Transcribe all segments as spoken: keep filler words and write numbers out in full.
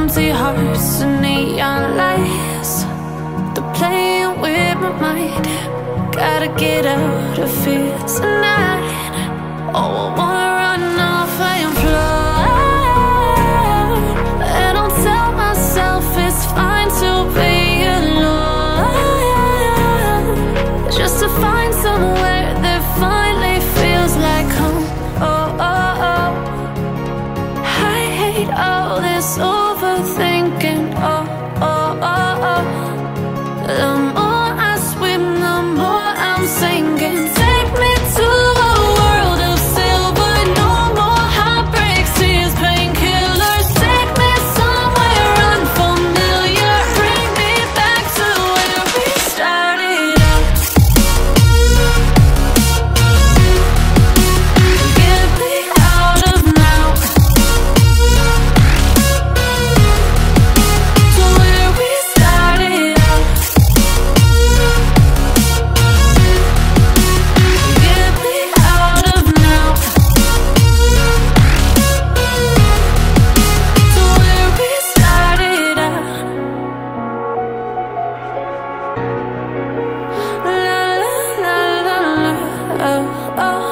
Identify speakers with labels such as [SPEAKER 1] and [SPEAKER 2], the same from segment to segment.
[SPEAKER 1] empty hearts and neon lights. They're playing with my mind. Gotta get out of here tonight. Oh, I wanna run off and fly. And I'll tell myself it's fine to be alone, just to find somewhere that finally feels like home. Oh, oh, oh. I hate all this overthinking. Oh, oh, oh, oh. The more I swim, the more I'm sinking. Take me to a world of silver. No more heartbreaks, tears, painkillers. Take me somewhere unfamiliar. Bring me back to where we started out. Get me out of now, to where we started out. Get me out of now, to where we started out. La la la la la, oh, oh.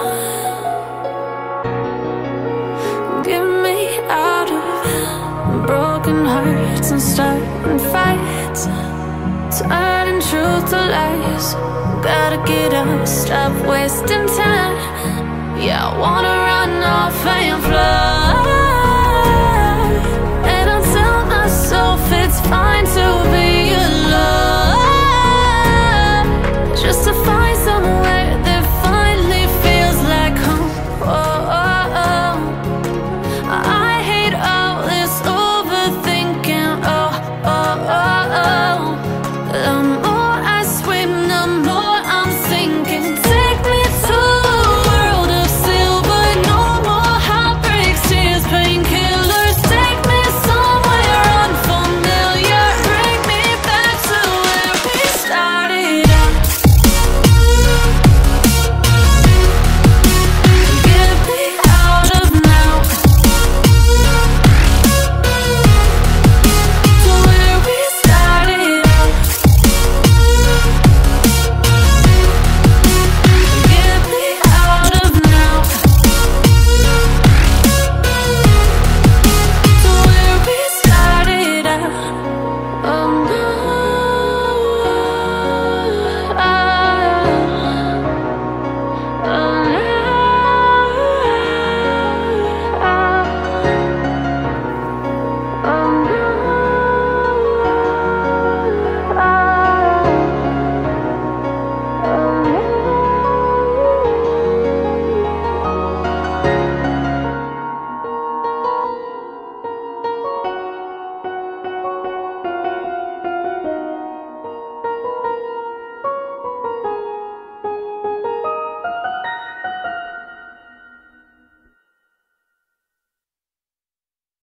[SPEAKER 1] Get me out of broken hearts and starting fights, turning truth to lies. Gotta get up, stop wasting time. Yeah, I wanna run off and fly. And I'll tell myself it's fine to be